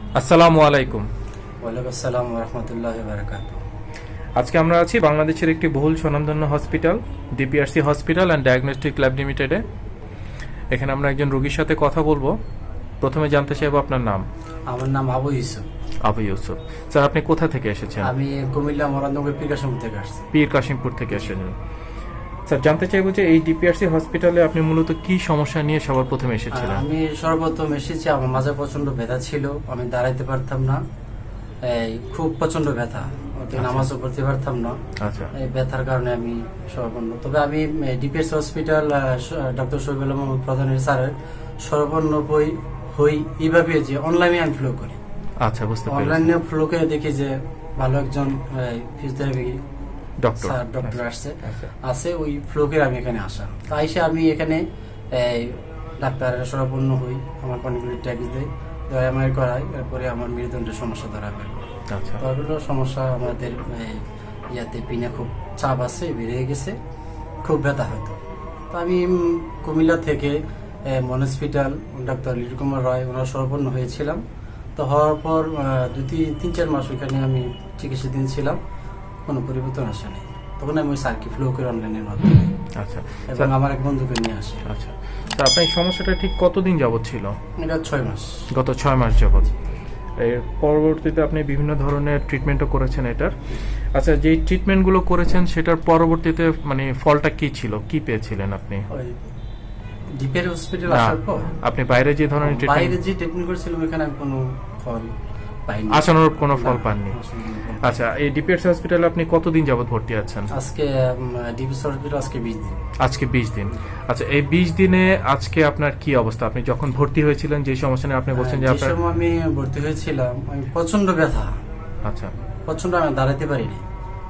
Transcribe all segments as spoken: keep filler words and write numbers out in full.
আসসালামু আলাইকুম। ওয়ালাইকুম আসসালাম ওয়া রাহমাতুল্লাহি ওয়া বারাকাতুহু। আজকে আমরা আছি বাংলাদেশের একটি বহুল স্বনামধন্য hospital DPRC hospital and diagnostic lab লিমিটেডে। এখানে আমরা একজন রোগীর সাথে কথা বলবো। প্রথমে জানতে চাইবো আপনার নাম। আমার নাম আবু ইউসুফ। আবু ইউসুফ স্যার, আপনি কোথা থেকে এসেছেন? আমি কুমিল্লা মরাননগর পীর কাশিমপুর থেকে আসছি। পীর কাশিমপুর থেকে এসেছেন। স্যার, জানতে চাইবো যে এই ডিপিআরসি হসপিটালে আপনি মূলত কি সমস্যা নিয়ে সবার প্রথমে এসেছিলেন? আমি সর্বপ্রথম এসেছি, আমার মাঝে প্রচন্ড ব্যথা ছিল, আমি দাঁড়াইতে পারতাম না, এই খুব প্রচন্ড ব্যথা, নামাজও পড়তে পারতাম না। আচ্ছা, এই ব্যথার কারণে আমি সর্বর্ণ, তবে আমি DPS hospital doctor Shahidullah Mohammad প্রধানের স্যারের সর্বর্ণ বই হই এইভাবে যে অনলাইনে আমি ফ্লো করি। আচ্ছা, বুঝতে পেরেছি। অনলাইনে ফ্লো করে দেখি যে ভালো একজন ফিজিওথেরাপি ডক্টর ডক্টর আসছে আছে ওই ফ্লোকে আমি এখানে আসা, তাই সে আমি এখানে ডাক্তারের সরাপন্ন হই, আমার অনেকগুলি ট্যাক্স দেয়, এমআরআই করাই, এরপরে আমার মেরুদণ্ডের সমস্যা ধরা পড়ল। আচ্ছা, তারপরে সমস্যা আমাদের ইয়াতে পিনে খুব চাপ আছে, বেড়ে গেছে, খুব ব্যথা হতো। তো আমি কুমিল্লা থেকে মন হসপিটাল ডাক্তার লিটু কুমার রায় ওনার সরাপন্ন হয়েছিলাম। তো হওয়ার পর দুই তিন চার মাস ওইখানে আমি চিকিৎসাধীন ছিলাম, কোনো পরিবর্তন আসে নাই। তখন আমি ওই সার্কি ফ্লো করে অনলাইনের মাধ্যমে আচ্ছা, এবং আমার এক বন্ধুকে নিয়ে আসি। আচ্ছা, তো আপনার এই সমস্যাটা ঠিক কতদিন যাবত ছিল? এটা ছয় মাস। গত ছয় মাস যাবত। এর পরবর্তীতে আপনি বিভিন্ন ধরনের ট্রিটমেন্টও করেছেন এটার। আচ্ছা, যে ট্রিটমেন্টগুলো করেছেন সেটার পরবর্তীতে মানে ফলটা কি ছিল, কি পেয়েছিলেন আপনি? ডিপিআর হসপিটাল আসার পর আপনি বাইরে যে ধরনের ট্রিটমেন্ট বাইরে যে ট্রিটমেন্ট করেছিলাম এখানে আমি কোনো ফল পাইনি, আশানুরূপ কোনো ফল পাননি। আচ্ছা, এই ডিপিআরসি হসপিটালে আপনি কতদিন যাবত ভর্তি আছেন? আজকে ডিপিআরসি হসপিটাল আজকে বিশ দিন। আজকে বিশ দিন। আচ্ছা, এই বিশ দিনে আজকে আপনার কি অবস্থা? আপনি যখন ভর্তি হয়েছিলেন যে সমস্যা নিয়ে আপনি বলছেন যে আপনার আমি ভর্তি হয়েছিলাম, আমি প্রচন্ড ব্যথা। আচ্ছা, প্রচন্ড, আমি দাঁড়াইতে পারিনি,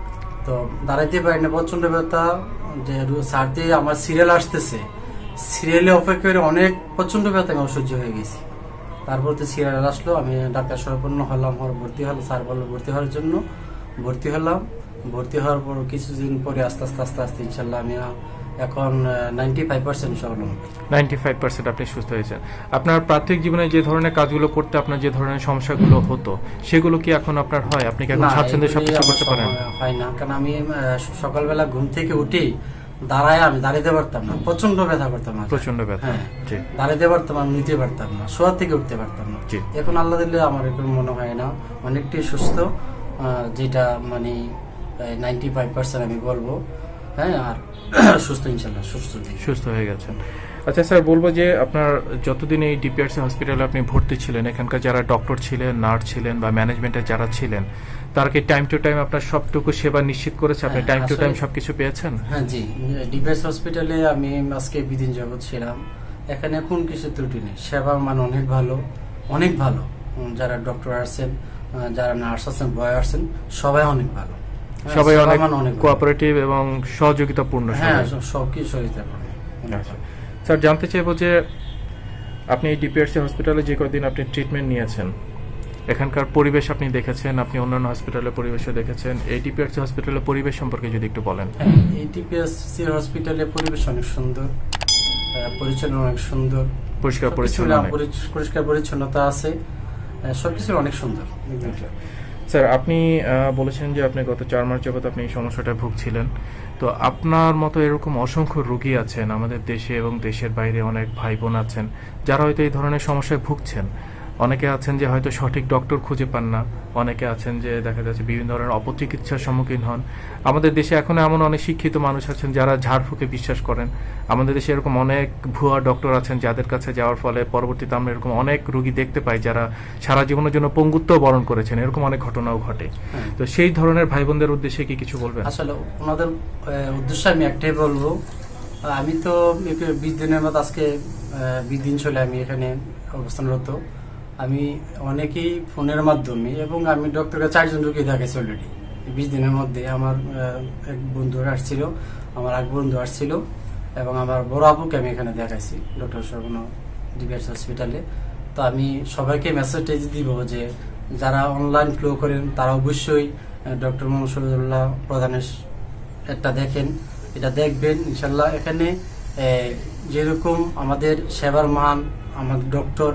তো দাঁড়াইতে পারিনি, প্রচন্ড ব্যথা। যে স্যার দিয়ে আমার সিরিয়াল আসতেছে, সিরিয়ালে অপেক্ষা করে অনেক প্রচন্ড ব্যথা, আমি অসহ্য হয়ে গেছি। তারপর তো সিরিয়াল আসলো, আমি ডাক্তার সরাপন্ন হলাম, আমার ভর্তি হলো, স্যার বললো ভর্তি হওয়ার জন্য, ভর্তি হলাম। ভর্তি হওয়ার পর কিছুদিন পরে আস্তে আস্তে আস্তে আস্তে ইনশাল্লাহ আমি এখন নাইনটি ফাইভ পার্সেন্ট স্বাবলম্বী। নাইনটি ফাইভ পার্সেন্ট আপনি সুস্থ হয়েছেন। আপনার প্রাথমিক জীবনে যে ধরনের কাজগুলো করতে আপনার যে ধরনের সমস্যাগুলো হতো সেগুলো কি এখন আপনার হয়? আপনি কি এখন স্বাচ্ছন্দ্যে সবকিছু করতে পারেন? হয় না, কারণ আমি সকালবেলা ঘুম থেকে উঠেই দাঁড়ায় আমি দাঁড়াইতে পারতাম না, প্রচন্ড ব্যথা করতাম, প্রচন্ড ব্যথা, দাঁড়াইতে পারতাম না, নিতে পারতাম না, শোয়া থেকে উঠতে পারতাম না। এখন আল্লাহ দিলে আমার এখন মনে হয় না, অনেকটাই সুস্থ, যেটা মানে নাইনটি ফাইভ পার্সেন্ট আমি বলবো। হ্যাঁ, আর সুস্থ ইনশাল্লাহ সুস্থ সুস্থ হয়ে গেছেন। আচ্ছা স্যার, বলবো যে আপনার যতদিন এই ডিপিআরসি হসপিটালে আপনি ভর্তি ছিলেন, এখানকার যারা ডক্টর ছিলেন, নার্স ছিলেন বা ম্যানেজমেন্টের যারা ছিলেন, তারা কি টাইম টু টাইম আপনার সবটুকু সেবা নিশ্চিত করেছে? আপনি টাইম টু টাইম সবকিছু পেয়েছেন? হ্যাঁ জি, ডিপিআরসি হসপিটালে আমি আজকে বিদিন যাবত ছিলাম, এখানে কোন কিছু ত্রুটি নেই, সেবার মান অনেক ভালো, অনেক ভালো। যারা ডক্টর আসছেন, যারা নার্স আছেন, বয় আসছেন, সবাই অনেক ভালো, সবাই অনেক কোঅপারেটিভ এবং সহযোগিতাপূর্ণ। হ্যাঁ, সবকিছু সহযোগিতাপূর্ণ। স্যার, জানতে চাইবো যে আপনি এই ডিপিআরসি হসপিটালে যে কদিন আপনি ট্রিটমেন্ট নিয়েছেন, এখানকার পরিবেশ আপনি দেখেছেন, আপনি অন্যান্য হসপিটালের পরিবেশও দেখেছেন, এই ডিপিআরসি হসপিটালের পরিবেশ সম্পর্কে যদি একটু বলেন। এই ডিপিআরসি হসপিটালের পরিবেশ অনেক সুন্দর, পরিচ্ছন্ন অনেক সুন্দর, পরিষ্কার পরিচ্ছন্ন, পরিষ্কার পরিচ্ছন্নতা আছে, সবকিছু অনেক সুন্দর। স্যার, আপনি বলেছেন যে আপনি গত চার মাস যাবত আপনি এই সমস্যাটা ভুগছিলেন। তো আপনার মতো এরকম অসংখ্য রোগী আছেন আমাদের দেশে এবং দেশের বাইরে, অনেক ভাই বোন আছেন যারা হয়তো এই ধরনের সমস্যায় ভুগছেন। অনেকে আছেন যে হয়তো সঠিক ডক্টর খুঁজে পান না, অনেকে আছেন যে দেখা যাচ্ছে বিভিন্ন ধরনের অপচিকিৎসার সম্মুখীন হন। আমাদের দেশে এখনো এমন অনেক শিক্ষিত মানুষ আছেন যারা ঝাড়ফুঁকে বিশ্বাস করেন। আমাদের দেশে এরকম অনেক ভুয়া ডক্টর আছেন যাদের কাছে যাওয়ার ফলে পরবর্তীতে আমরা এরকম অনেক রোগী দেখতে পাই যারা সারা জীবনের জন্য পঙ্গুত্ব বরণ করেছেন, এরকম অনেক ঘটনাও ঘটে। তো সেই ধরনের ভাই বোনদের উদ্দেশ্যে কি কিছু বলবেন? আসলে ওনাদের উদ্দেশ্যে আমি একটাই বলবো, আমি তো বিশ দিনের মতো আজকে বিশ দিন চলে আমি এখানে অবস্থানরত। আমি অনেকেই ফোনের মাধ্যমে এবং আমি ডক্টরকে চারজন রোগী দেখাইছি অলরেডি বিশ দিনের মধ্যে। আমার এক বন্ধু আসছিল, আমার এক বন্ধু আসছিল এবং আমার বড় আপুকে আমি এখানে দেখাইছি ডক্টর সর্বর্ণ ডিপিআরসি হসপিটালে। তো আমি সবাইকে মেসেজটা দিব যে যারা অনলাইন ফ্লো করেন তারা অবশ্যই ডক্টর মোহাম্মদ শহীদুল্লাহ প্রধানের একটা দেখেন, এটা দেখবেন ইনশাল্লাহ। এখানে যেরকম আমাদের সেবার মান, আমাদের ডক্টর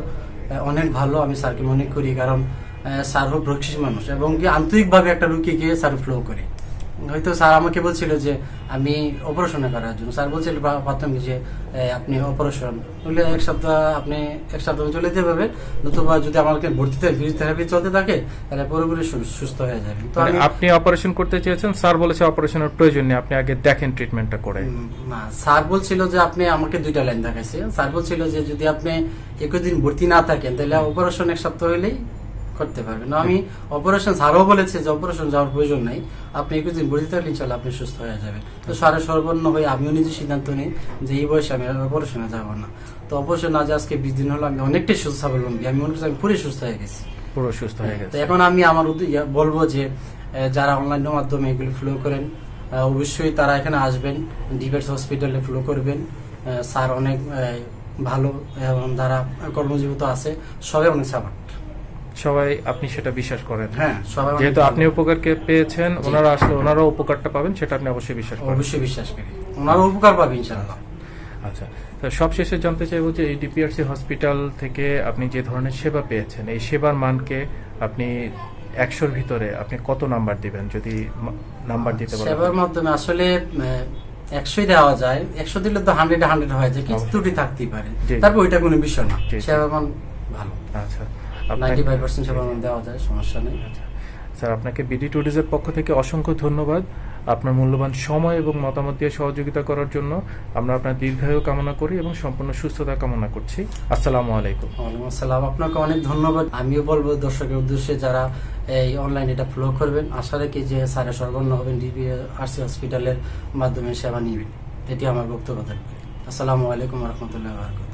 অনেক ভালো, আমি স্যারকে মনে করি, কারণ স্যার হোক প্রকৃষ্ট মানুষ এবং কি আন্তরিকভাবে একটা রুগীকে স্যার ফ্লো করে। হয়তো স্যার আমাকে বলছিল যে আমি অপারেশন করার জন্য, স্যার বলছিল প্রাথমিক যে আপনি অপারেশন হলে এক সপ্তাহ আপনি এক সপ্তাহ চলে যেতে পারবেন, নতুবা যদি আমাকে ভর্তিতে ফিজিওথেরাপি চলতে থাকে তাহলে পুরোপুরি সুস্থ হয়ে যাবে। তো আপনি অপারেশন করতে চেয়েছেন, স্যার বলেছে অপারেশনের প্রয়োজন নেই, আপনি আগে দেখেন ট্রিটমেন্টটা করে। না, স্যার বলছিল যে আপনি আমাকে দুইটা লাইন দেখাইছে। স্যার বলছিল যে যদি আপনি একুশ দিন ভর্তি না থাকেন তাহলে অপারেশন এক সপ্তাহ হলেই করতে পারবেন। আমি অপারেশন স্যারও বলেছে যে অপারেশন যাওয়ার প্রয়োজন নাই, আপনি একুশ দিন ভর্তি থাকলে ইনশাল্লাহ আপনি সুস্থ হয়ে যাবে। তো স্যারের সর্বন্ন হয়ে আমিও নিজে সিদ্ধান্ত নিই যে এই বয়সে আমি অপারেশনে যাবো না। তো অপারেশন আজ আজকে বিশ দিন হলো আমি অনেকটাই সুস্থ স্বাবলম্বী, আমি মনে করছি আমি পুরো সুস্থ হয়ে গেছি, পুরো সুস্থ হয়ে গেছে। তো এখন আমি আমার বলবো যে যারা অনলাইনের মাধ্যমে এগুলি ফ্লো করেন অবশ্যই তারা এখানে আসবেন, ডিপিআরসি হসপিটালে ফ্লো করবেন। স্যার অনেক ভালো এবং যারা কর্মজীবিত আছে সবাই অনেক সাপোর্ট, সবাই আপনি সেটা বিশ্বাস করেন? হ্যাঁ, সবাই, যেহেতু আপনি উপকারকে পেয়েছেন, ওনারা আসলে ওনারাও উপকারটা পাবেন, সেটা আপনি অবশ্যই বিশ্বাস করেন? অবশ্যই বিশ্বাস করি, ওনারাও উপকার পাবে ইনশাআল্লাহ। আচ্ছা, তো সবশেষে জানতে চাইবো যে এই ডিপিআরসি হসপিটাল থেকে আপনি যে ধরনের সেবা পেয়েছেন, এই সেবার মানকে আপনি একশোর ভিতরে আপনি কত নাম্বার দিবেন, যদি নাম্বার দিতে পারেন? সেবার মাধ্যমে আসলে একশোই দেওয়া যায়, একশো দিলে তো হান্ড্রেড হান্ড্রেড হয়ে যায়, কিছু ত্রুটি থাকতেই পারে, তারপর ওইটা কোনো বিষয় না, সেবার মান ভালো। আচ্ছা, নাইনটি ফাইভ পার্সেন্ট সেবার মান দেওয়া যায়, সমস্যা নেই। স্যার, আপনাকে বিডি টুডেজের পক্ষ থেকে অসংখ্য ধন্যবাদ আপনার মূল্যবান সময় এবং মতামত দিয়ে সহযোগিতা করার জন্য। আমরা আপনার দীর্ঘায়ু কামনা করি এবং সম্পূর্ণ সুস্থতা কামনা করছি। আসসালামু আলাইকুম। ওয়ালাইকুম আসসালাম, আপনাকে অনেক ধন্যবাদ। আমিও বলবো দর্শকের উদ্দেশ্যে যারা এই অনলাইন এটা ফলো করবেন, আশা রাখি যে স্যারের সর্বন্ন হবেন, ডিপিআরসি হসপিটালের মাধ্যমে সেবা নিবেন, এটি আমার বক্তব্য থাকবে। আসসালামু আলাইকুম ওয়া রাহমাতুল্লাহি ওয়া বারাকাতুহু।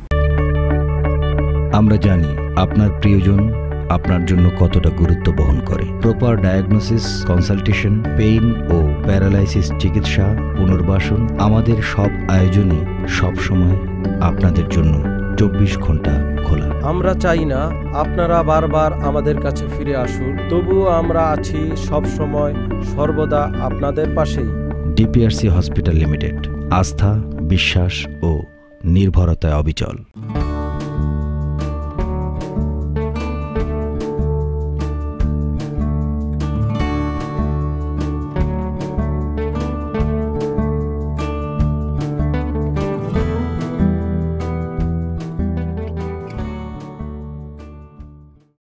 আমরা জানি আপনার প্রিয়জন আপনার জন্য কতটা গুরুত্ব বহন করে। প্রপার ডায়াগনোসিস, কনসালটেশন, পেইন ও প্যারালাইসিস চিকিৎসা, পুনর্বাসন, আমাদের সব আয়োজনই সব সময় আপনাদের জন্য চব্বিশ ঘন্টা খোলা। আমরা চাই না আপনারা বারবার আমাদের কাছে ফিরে আসুন, তবুও আমরা আছি সব সময় সর্বদা আপনাদের পাশেই। ডিপিআরসি হসপিটাল লিমিটেড, আস্থা, বিশ্বাস ও নির্ভরতায় অবিচল।